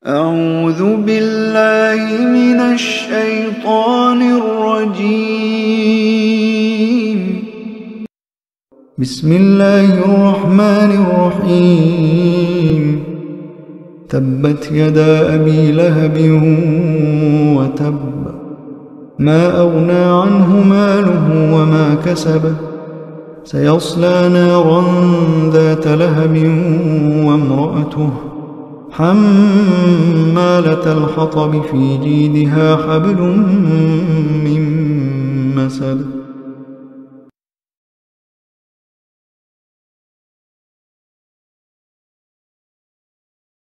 أعوذ بالله من الشيطان الرجيم. بسم الله الرحمن الرحيم. تبت يدا أبي لهب وتب، ما أغنى عنه ماله وما كسب، سيصلى نارا ذات لهب وامرأته حمالة الحطب، في جيدها حبل من مسد.